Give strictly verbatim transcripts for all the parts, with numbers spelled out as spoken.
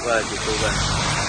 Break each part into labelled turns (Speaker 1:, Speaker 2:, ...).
Speaker 1: và chỉ cố gắng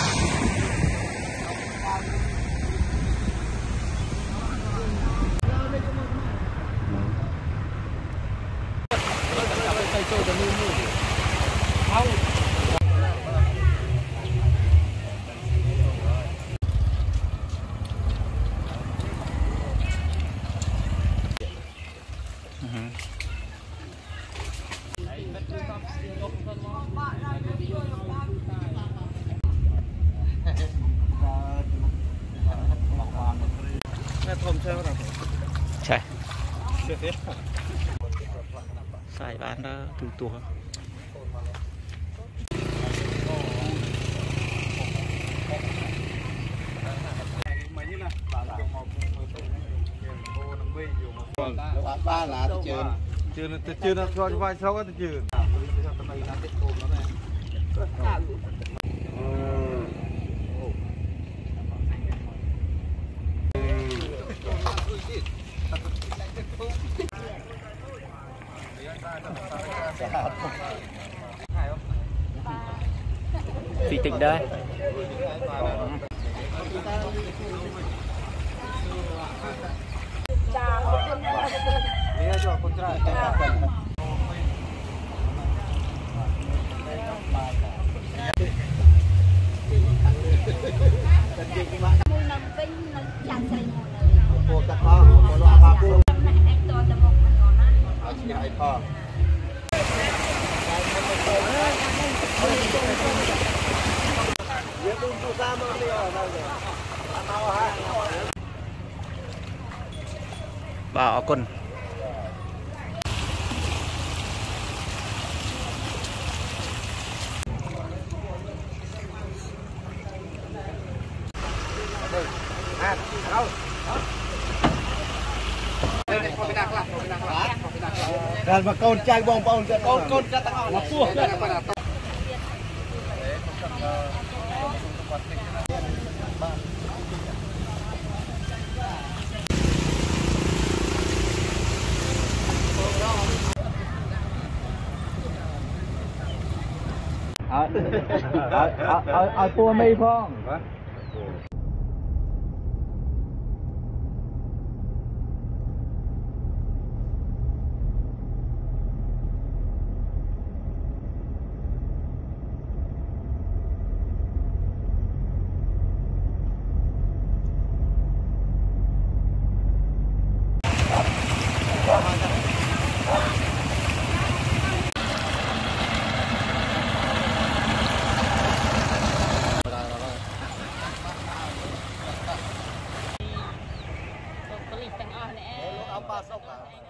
Speaker 1: ใช่ใส่บ้านđó từตัว
Speaker 2: ba là chưa chưa chưa nó cho vai sáu cái chưa
Speaker 1: phi tịnh đây bảo con
Speaker 2: Rồi mà con trai bông bông con con ra tao nó phua ở ở ở ở tua mi phong
Speaker 3: Pasok